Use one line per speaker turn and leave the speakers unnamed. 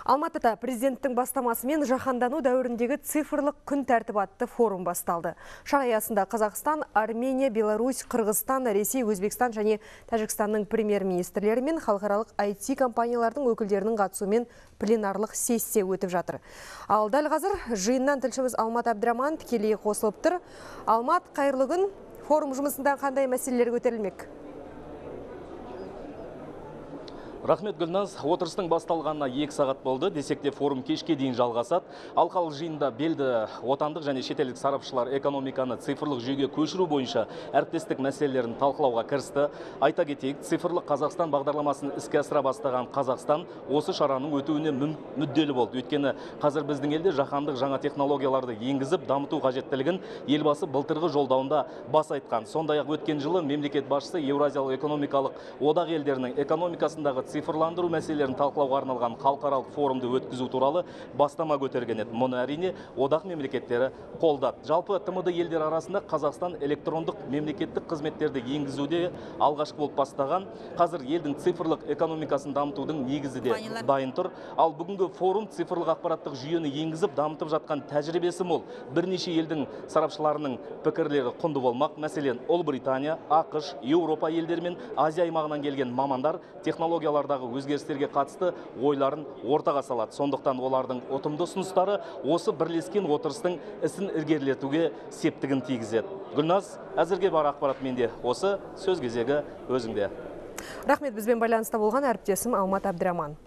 Алматыда президенттің бастамасымен жаһандану дәуіріндегі цифрлық күн тәртібі атты форум басталды. Шара аясында Қазақстан, Армения, Беларусь, Қырғызстан, Ресей, Өзбекстан және Тәжікстанның премьер-министрлері мен халықаралық IT компаниялардың өкілдерінің қатысуымен пленарлық сессия өтіп жатыр. Ал дәл қазір жиыннан тілшіміз Алмат Абдраман тікелей қосылып тұр. Алмат, қайырлы күн. Форум жұмысында қандай мәселелер көтерілмек?
Рахмет, Гүлназ. Отырыстың басталғанына 2 сағат болды. Десекте форум кешке дейін жалғасады. Алқалы жиында белді отандық және шетелдік сарапшылар экономиканы цифрлық жүйеге көшіру бойынша әріптестік мәселелерін талқылауға кірісті. Айта кетейік, цифрлық Қазақстан бағдарламасын іске асыра бастаған Қазақстан осы шараның өтуіне мүдделі болды. Өйткені қазір біздің елде жаһандық жаңа технологияларды енгізіп, дамыту қажеттілігін елбасы былтырғы жолдауында бас айтқан. Сондай-ақ өткен жылы мемлекет басшысы Еуразиялық экономикалық одақ елдерінің экономикасындағы цифрландыру мәселелерін талқылауға арналған халықаралық форумды өткізу туралы бастама көтерген еді. Мұны әрине одақ мемлекеттері қолдады. Жалпы ТМД елдер арасында Қазақстан электрондық мемлекеттік қызметтерді енгізуде алғашқы болып бастаған. Қазір елдің цифрлық экономикасын дамытудың негізі де дайын тұр. Ал бүгінгі форум цифрлық ақпараттық жүйені енгізіп дамытып жатқан тәжірибесі мол. Бірнеше елдің сарапшыларының пікірлері құнды болмақ. Мәселен, Ұлыбритания, ақш, Еуропа елдері мен Азия аймағынан келген мамандар технологиялардағы өзгерістерге қатысты ойларын ортаға салады. Сондықтан олардың ұтымды ұсыныстары осы бірлескен отырыстың ісін ілгерілетуге септігін тигізеді. Гүлназ, әзірге бар ақпарат менде. Осы сөз кезегі өзіңде.
Рахмет, бізбен байланыста болған әріптесім Алмат Абдраман.